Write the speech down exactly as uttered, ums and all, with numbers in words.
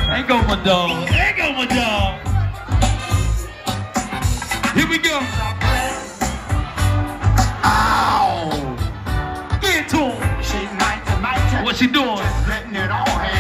There go my dog. There go my dog. Here we go. Ow! Get to him. What she doing? Letting it all hang.